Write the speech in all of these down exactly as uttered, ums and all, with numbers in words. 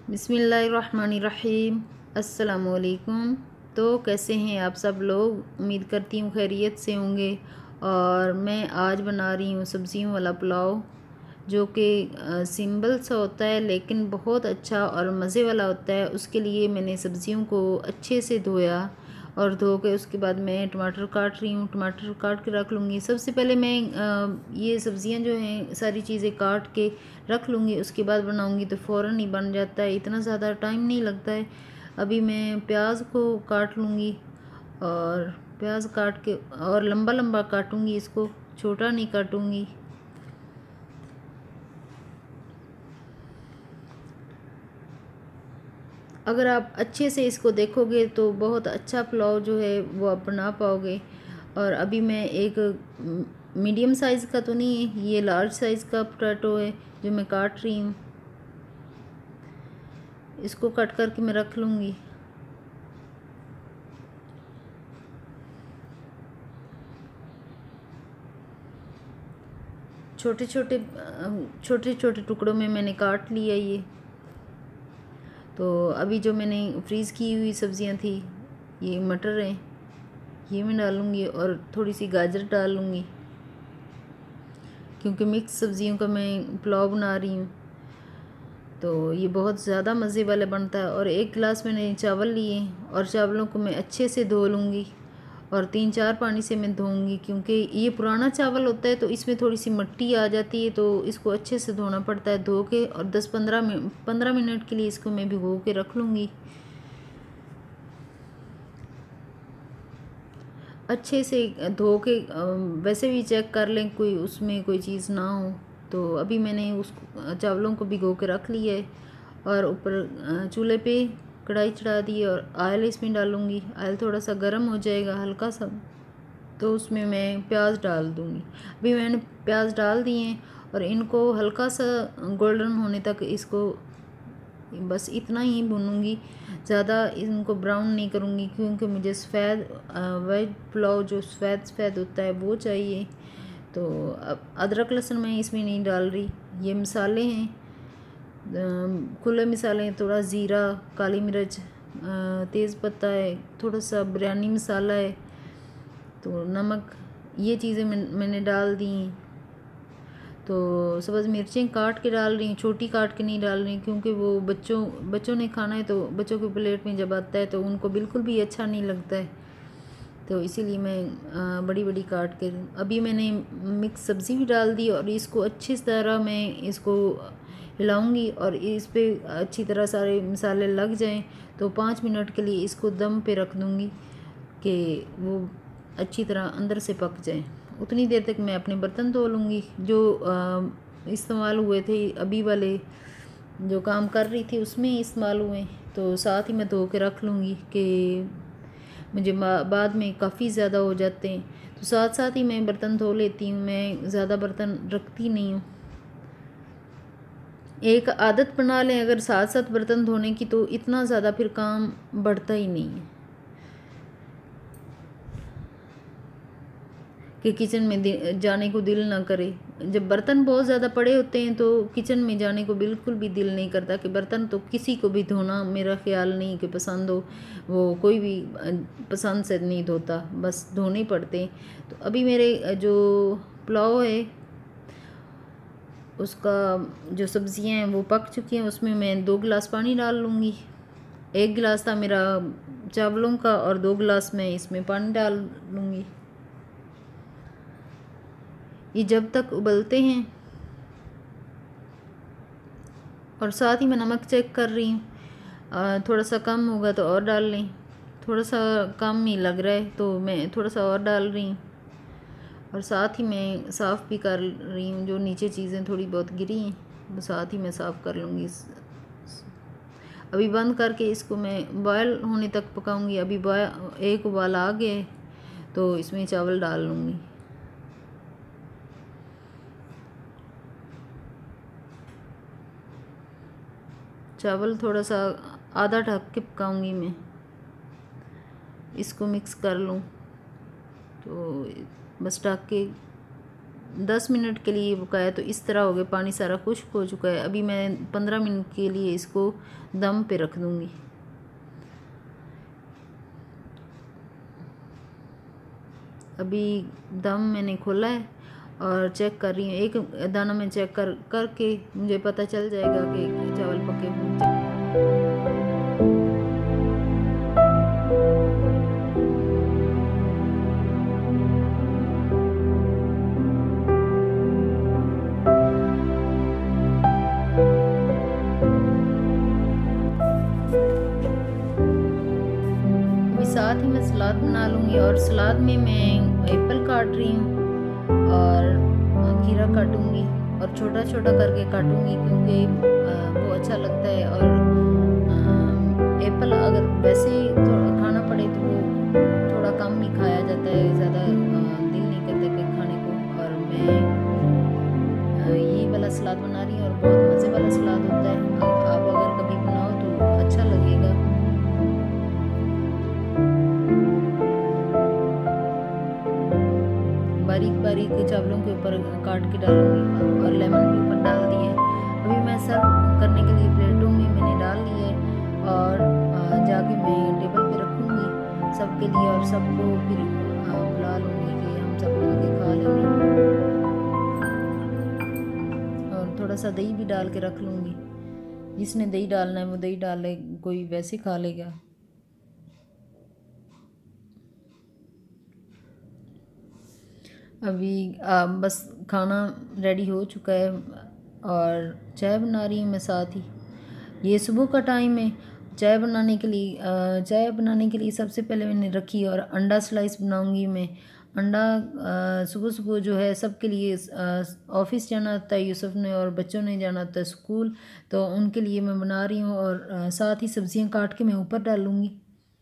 बिस्मिल्लाहिर्रहमानिर्रहीम। अस्सलामुअलैकुम। तो कैसे हैं आप सब लोग? उम्मीद करती हूँ खैरियत से होंगे। और मैं आज बना रही हूँ सब्ज़ियों वाला पुलाव, जो कि सिंपल सा होता है लेकिन बहुत अच्छा और मज़े वाला होता है। उसके लिए मैंने सब्ज़ियों को अच्छे से धोया और धो के उसके बाद मैं टमाटर काट रही हूँ। टमाटर काट के रख लूँगी। सबसे पहले मैं आ, ये सब्ज़ियाँ जो हैं सारी चीज़ें काट के रख लूँगी, उसके बाद बनाऊँगी तो फ़ौरन ही बन जाता है, इतना ज़्यादा टाइम नहीं लगता है। अभी मैं प्याज को काट लूँगी और प्याज काट के और लंबा लंबा काटूँगी, इसको छोटा नहीं काटूँगी। अगर आप अच्छे से इसको देखोगे तो बहुत अच्छा पुलाव जो है वो आप बना पाओगे। और अभी मैं एक मीडियम साइज़ का तो नहीं है, ये लार्ज साइज़ का पोटैटो है जो मैं काट रही हूँ। इसको कट करके मैं रख लूँगी। छोटे छोटे छोटे छोटे टुकड़ों में मैंने काट लिया ये। तो अभी जो मैंने फ्रीज़ की हुई सब्ज़ियाँ थी, ये मटर हैं, ये मैं डालूँगी और थोड़ी सी गाजर डाल लूँगी, क्योंकि मिक्स सब्ज़ियों का मैं पुलाव बना रही हूँ तो ये बहुत ज़्यादा मज़े वाला बनता है। और एक गिलास मैंने चावल लिए और चावलों को मैं अच्छे से धो लूँगी और तीन चार पानी से मैं धोऊंगी, क्योंकि ये पुराना चावल होता है तो इसमें थोड़ी सी मिट्टी आ जाती है, तो इसको अच्छे से धोना पड़ता है। धो के और दस पंद्रह मिनट पंद्रह मिनट के लिए इसको मैं भिगो के रख लूँगी। अच्छे से धो के वैसे भी चेक कर लें कोई उसमें कोई चीज़ ना हो। तो अभी मैंने उस चावलों को भिगो के रख लिया है और ऊपर चूल्हे पे कढ़ाई चढ़ा दी है और ऑयल इसमें डालूँगी। ऑयल थोड़ा सा गर्म हो जाएगा हल्का सा, तो उसमें मैं प्याज डाल दूँगी। अभी मैंने प्याज डाल दिए हैं और इनको हल्का सा गोल्डन होने तक इसको बस इतना ही भूनूंगी, ज़्यादा इनको ब्राउन नहीं करूँगी, क्योंकि मुझे सफ़ेद वेज पुलाव जो सफ़ेद सफ़ेद होता है वो चाहिए। तो अब अदरक लहसुन मैं इसमें नहीं डाल रही। ये मसाले हैं, खुले मसाले हैं, थोड़ा ज़ीरा, काली मिर्च, तेज़ पत्ता है, थोड़ा सा बिरयानी मसाला है, तो नमक, ये चीज़ें मैं, मैंने डाल दी। तो सब्ज़ मिर्चें काट के डाल रही हूँ, छोटी काट के नहीं डाल रही, क्योंकि वो बच्चों बच्चों ने खाना है तो बच्चों की प्लेट में जब आता है तो उनको बिल्कुल भी अच्छा नहीं लगता है, तो इसीलिए मैं बड़ी बड़ी काट के। अभी मैंने मिक्स सब्ज़ी भी डाल दी और इसको अच्छी तरह मैं इसको हिलाऊंगी और इस पर अच्छी तरह सारे मसाले लग जाएं तो पाँच मिनट के लिए इसको दम पे रख दूँगी कि वो अच्छी तरह अंदर से पक जाए। उतनी देर तक मैं अपने बर्तन धो लूँगी जो इस्तेमाल हुए थे, अभी वाले जो काम कर रही थी उसमें इस्तेमाल हुए, तो साथ ही मैं धो के रख लूँगी कि मुझे बाद में काफ़ी ज़्यादा हो जाते हैं, तो साथ साथ ही मैं बर्तन धो लेती हूँ। मैं ज़्यादा बर्तन रखती नहीं हूँ। एक आदत बना लें अगर साथ साथ बर्तन धोने की, तो इतना ज़्यादा फिर काम बढ़ता ही नहीं है कि किचन में जाने को दिल ना करे। जब बर्तन बहुत ज़्यादा पड़े होते हैं तो किचन में जाने को बिल्कुल भी दिल नहीं करता। कि बर्तन तो किसी को भी धोना मेरा ख्याल नहीं कि पसंद हो, वो कोई भी पसंद से नहीं धोता, बस धोने पड़ते हैं। तो अभी मेरे जो पुलाव है उसका जो सब्ज़ियाँ हैं वो पक चुकी हैं, उसमें मैं दो गिलास पानी डाल लूँगी। एक गिलास था मेरा चावलों का और दो गिलास मैं इसमें पानी डाल लूँगी। ये जब तक उबलते हैं, और साथ ही मैं नमक चेक कर रही हूँ, थोड़ा सा कम होगा तो और डाल लें, थोड़ा सा कम ही लग रहा है तो मैं थोड़ा सा और डाल रही हूँ। और साथ ही मैं साफ़ भी कर रही हूँ, जो नीचे चीज़ें थोड़ी बहुत गिरी हैं वो साथ ही मैं साफ़ कर लूँगी। अभी बंद करके इसको मैं बॉयल होने तक पकाऊंगी। अभी बॉयल एक उबाल आ गया तो इसमें चावल डाल लूँगी। चावल थोड़ा सा आधा ढक के पकाऊंगी मैं, इसको मिक्स कर लूँ तो बस ढक के दस मिनट के लिए पकाया तो इस तरह हो गया, पानी सारा खुश्क हो चुका है। अभी मैं पंद्रह मिनट के लिए इसको दम पे रख दूँगी। अभी दम मैंने खोला है और चेक कर रही हूँ। एक दाना में चेक कर करके मुझे पता चल जाएगा कि चावल पके हुए। साथ ही मैं सलाद बना लूँगी और सलाद में मैं एप्पल काट रही हूँ और खीरा काटूँगी और छोटा छोटा करके काटूँगी क्योंकि वो अच्छा लगता है। और एप्पल अगर वैसे थोड़ा खाना पड़े तो वो थोड़ा कम ही खाया जाता है, ज़्यादा दिल नहीं करता कि खाने को। और मैं ये वाला सलाद बना रही हूँ और बहुत मज़े वाला सलाद होता है। आप अगर कभी बनाओ तो अच्छा लगेगा। बारीक बारीक चावलों के ऊपर काट के डालूंगी और लेमन भी ऊपर डाल दिए। अभी मैं सर्व करने के लिए प्लेटों में मैंने डाल लिए और जाके मैं टेबल पे रखूँगी सबके लिए और सबको फिर बुला लूँगी कि हम सब मिलके खा लेंगे। और थोड़ा सा दही भी डाल के रख लूँगी, जिसने दही डालना है वो दही डाल ले, कोई वैसे खा लेगा। अभी आ, बस खाना रेडी हो चुका है और चाय बना रही हूँ मैं साथ ही। ये सुबह का टाइम है। चाय बनाने के लिए आ, चाय बनाने के लिए सबसे पहले मैंने रखी और अंडा स्लाइस बनाऊँगी मैं। अंडा सुबह सुबह जो है सबके लिए ऑफिस जाना होता है यूसुफ ने और बच्चों ने जाना होता है स्कूल, तो उनके लिए मैं बना रही हूँ। और आ, साथ ही सब्जियाँ काट के मैं ऊपर डालूँगी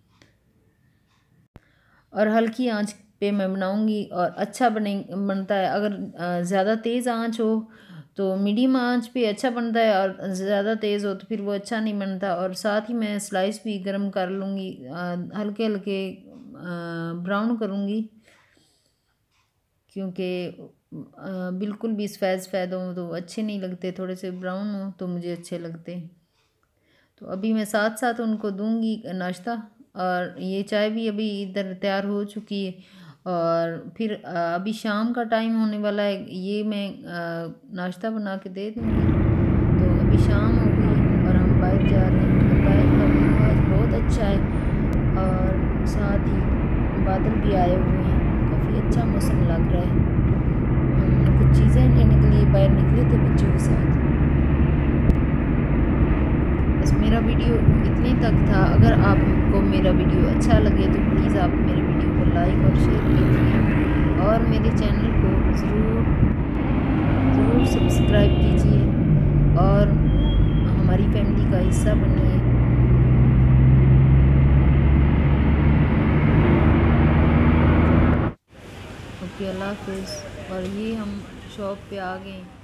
और हल्की आंच पे मैं बनाऊंगी और अच्छा बने बनता है। अगर ज़्यादा तेज़ आंच हो तो मीडियम आंच पे अच्छा बनता है और ज़्यादा तेज़ हो तो फिर वो अच्छा नहीं बनता। और साथ ही मैं स्लाइस भी गर्म कर लूँगी, हल्के हल्के ब्राउन करूँगी क्योंकि बिल्कुल भी सफ़ेद सफ़ेद हो तो अच्छे नहीं लगते, थोड़े से ब्राउन हो तो मुझे अच्छे लगते। तो अभी मैं साथ साथ उनको दूंगी नाश्ता और ये चाय भी अभी इधर तैयार हो चुकी है। और फिर अभी शाम का टाइम होने वाला है, ये मैं नाश्ता बना के दे दूँगी। तो अभी शाम हो गई और हम बाहर जा रहे हैं। बाहर का व्यू आज बहुत अच्छा है और साथ ही बादल भी आए हुए हैं, काफ़ी अच्छा मौसम लग रहा है। हम कुछ चीज़ें लेने के लिए बाहर निकले थे बच्चों के साथ। बस मेरा वीडियो इतने तक था। अगर आपको मेरा वीडियो अच्छा लगे तो प्लीज़ आप मेरे वीडियो को लाइक और शेयर कीजिए और मेरे चैनल को ज़रूर ज़रूर सब्सक्राइब कीजिए और हमारी फैमिली का हिस्सा बनिए। ओके, अल्लाह हाफ़िज़। और ये हम शॉप पे आ गए।